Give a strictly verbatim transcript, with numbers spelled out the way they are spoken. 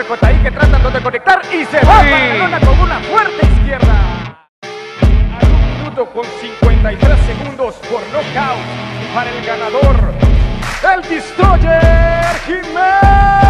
J I que tratando de conectar y se va para la lona con una fuerte izquierda. A un minuto con cincuenta y tres segundos por nocaut para el ganador, el Destroyer Jiménez.